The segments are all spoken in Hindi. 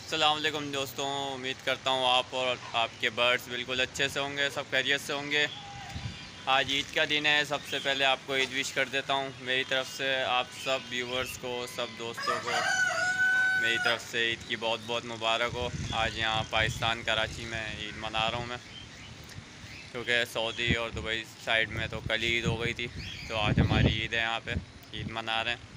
अस्सलाम वालेकुम दोस्तों, उम्मीद करता हूँ आप और आपके बर्ड्स बिल्कुल अच्छे से होंगे, सब खैरियत से होंगे। आज ईद का दिन है। सबसे पहले आपको ईद विश कर देता हूँ मेरी तरफ़ से। आप सब व्यूवर्स को, सब दोस्तों को मेरी तरफ़ से ईद की बहुत बहुत मुबारक हो। आज यहाँ पाकिस्तान कराची में ईद मना रहा हूँ मैं, क्योंकि सऊदी और दुबई साइड में तो कल ईद हो गई थी, तो आज हमारी ईद है, यहाँ पे ईद मना रहे हैं।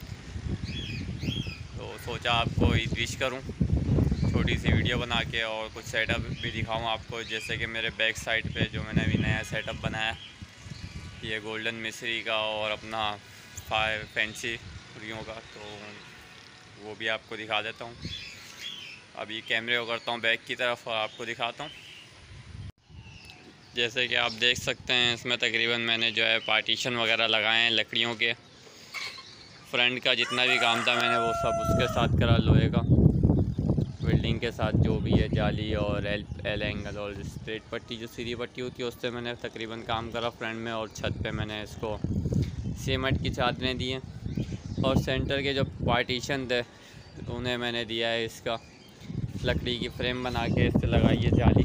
तो सोचा आपको ईद विश करूँ, छोटी सी वीडियो बना के, और कुछ सेटअप भी दिखाऊं आपको। जैसे कि मेरे बैक साइड पे जो मैंने अभी नया सेटअप बनाया, ये गोल्डन मिस्री का और अपना फैंसी मुर्गियों का, तो वो भी आपको दिखा देता हूं। अभी कैमरे को करता हूं बैक की तरफ और आपको दिखाता हूं। जैसे कि आप देख सकते हैं, इसमें तकरीबन मैंने जो है पार्टीशन वगैरह लगाए हैं लकड़ियों के। फ्रंट का जितना भी काम था मैंने वो सब उसके साथ करा, लोहे का वेल्डिंग के साथ, जो भी है जाली और एल एंगल और स्ट्रेट पट्टी, जो सीधी पट्टी होती है उससे मैंने तकरीबन काम करा फ्रंट में। और छत पे मैंने इसको सीमेंट की चादरें दी हैं, और सेंटर के जो पार्टीशन थे उन्हें मैंने दिया है इसका लकड़ी की फ्रेम बना के, इससे लगाई है जाली।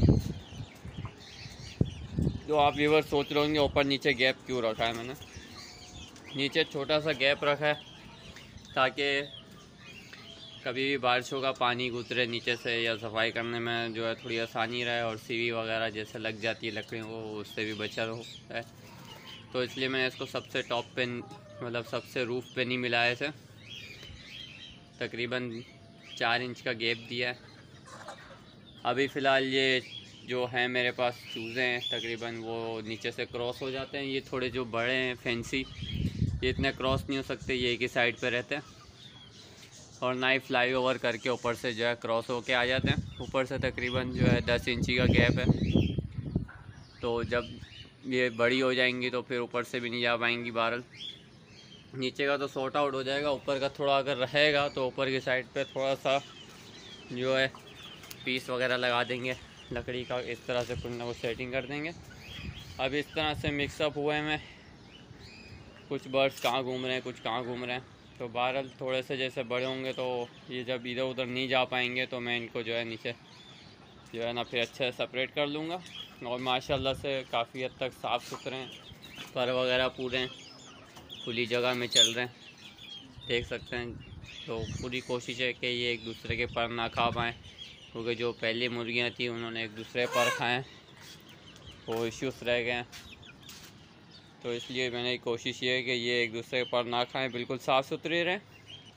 जो आप व्यूअर सोच रहे होंगे ऊपर नीचे गैप क्यों रखा है, मैंने नीचे छोटा सा गैप रखा है ताकि कभी भी बारिशों का पानी गुजरे नीचे से, या सफाई करने में जो है थोड़ी आसानी रहे, और सीवी वगैरह जैसे लग जाती है लकड़ियों को, उससे भी बचा हो है। तो इसलिए मैंने इसको सबसे टॉप पे, मतलब सबसे रूफ पे नहीं मिलाया से तकरीबन 4 इंच का गैप दिया है। अभी फ़िलहाल ये जो है मेरे पास चूज़े हैं तकरीबन, वो नीचे से क्रॉस हो जाते हैं। ये थोड़े जो बड़े हैं फैंसी, ये इतने क्रॉस नहीं हो सकते, ये एक ही साइड पे रहते हैं, और ना ही फ्लाई ओवर करके ऊपर से जो है क्रॉस होके आ जाते हैं। ऊपर से तकरीबन जो है 10 इंची का गैप है, तो जब ये बड़ी हो जाएंगी तो फिर ऊपर से भी नहीं जा पाएंगी बहरहाल। नीचे का तो सॉर्ट आउट हो जाएगा, ऊपर का थोड़ा अगर रहेगा तो ऊपर की साइड पे थोड़ा सा जो है पीस वगैरह लगा देंगे लकड़ी का, इस तरह से कुछ ना कुछ सेटिंग कर देंगे। अब इस तरह से मिक्सअप हुए में कुछ बर्ड्स कहाँ घूम रहे हैं, कुछ कहाँ घूम रहे हैं, तो बहरहाल थोड़े से जैसे बड़े होंगे तो ये जब इधर उधर नहीं जा पाएंगे तो मैं इनको जो है नीचे जो है ना फिर अच्छे से सेपरेट कर लूँगा। और माशाल्लाह से काफ़ी हद तक साफ़ सुथरे हैं, पर वगैरह पूरे खुली जगह में चल रहे हैं, देख सकते हैं। तो पूरी कोशिश है कि ये एक दूसरे के पर ना खा पाएँ, क्योंकि जो पहली मुर्गियाँ थी उन्होंने एक दूसरे पर खाएँ, वो इश्यूज़ रह गए हैं। तो इसलिए मैंने कोशिश ये है कि ये एक दूसरे पर ना खाएं, बिल्कुल साफ़ सुथरे रहें।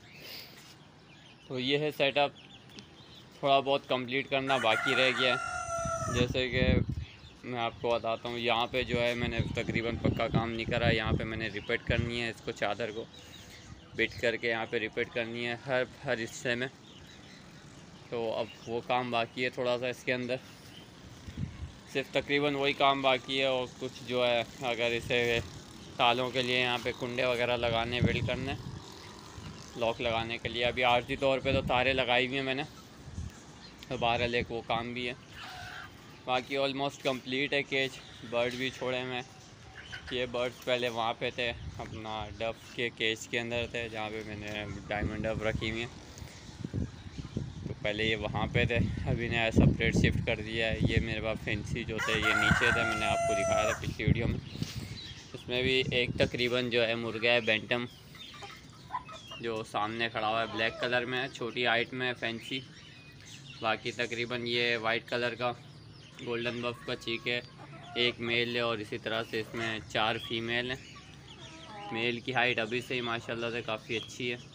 तो ये है सेटअप, थोड़ा बहुत कंप्लीट करना बाकी रह गया है। जैसे कि मैं आपको बताता हूँ, यहाँ पे जो है मैंने तकरीबन पक्का काम नहीं करा। यहाँ पे मैंने रिपीट करनी है इसको, चादर को बिट करके यहाँ पे रिपीट करनी है हर हिस्से में। तो अब वो काम बाकी है थोड़ा सा इसके अंदर, सिर्फ तकरीबन वही काम बाकी है। और कुछ जो है अगर इसे तालों के लिए यहाँ पे कुंडे वगैरह लगाने, वेल्ड करने, लॉक लगाने के लिए अभी आर्जी तौर पे तो तारे लगाई हुई हैं मैंने, तो बहरहाल एक वो काम भी है। बाकी ऑलमोस्ट कंप्लीट है केज। बर्ड भी छोड़े मैं, ये बर्ड्स पहले वहाँ पे थे अपना डफ के केज के अंदर थे, जहाँ पे मैंने डायमंड डफ रखी हुई हैं। पहले ये वहाँ पे थे, अभी नया सेपरेट शिफ्ट कर दिया है। ये मेरे पास फैंसी जो थे ये नीचे थे, मैंने आपको दिखाया था पिछली वीडियो में। इसमें भी एक तकरीबन जो है मुर्गा है बैंटम, जो सामने खड़ा हुआ है, ब्लैक कलर में है, छोटी हाइट में है, फैंसी। बाकी तकरीबन ये वाइट कलर का गोल्डन बफ का चीक है, एक मेल है, और इसी तरह से इसमें 4 फीमेल हैं। मेल की हाइट अभी से ही माशाल्लाह से काफ़ी अच्छी है।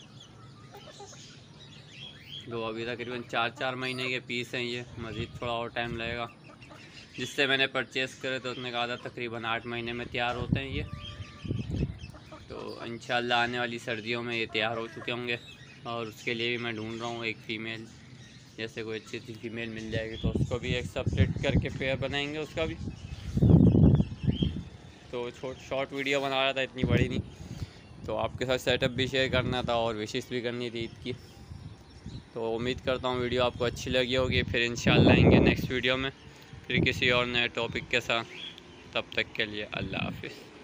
तो अभी तकरीबन 4-4 महीने के पीस हैं ये, मज़ीद थोड़ा और टाइम लगेगा। जिससे मैंने परचेज़ करे तो उसने कहा था तकरीबन 8 महीने में तैयार होते हैं ये। तो इंशाल्लाह आने वाली सर्दियों में ये तैयार हो चुके होंगे, और उसके लिए भी मैं ढूंढ रहा हूँ एक फ़ीमेल। जैसे कोई अच्छी सी फीमेल मिल जाएगी तो उसको भी एक सेपरेट करके पेयर बनाएंगे उसका भी। तो शॉर्ट वीडियो बना रहा था, इतनी बड़ी नहीं, तो आपके साथ सेटअप भी शेयर करना था और विशेष भी करनी थी ईद की। तो उम्मीद करता हूँ वीडियो आपको अच्छी लगी होगी। फिर इंशाल्लाह आएंगे नेक्स्ट वीडियो में फिर किसी और नए टॉपिक के साथ। तब तक के लिए अल्लाह हाफ़िज़।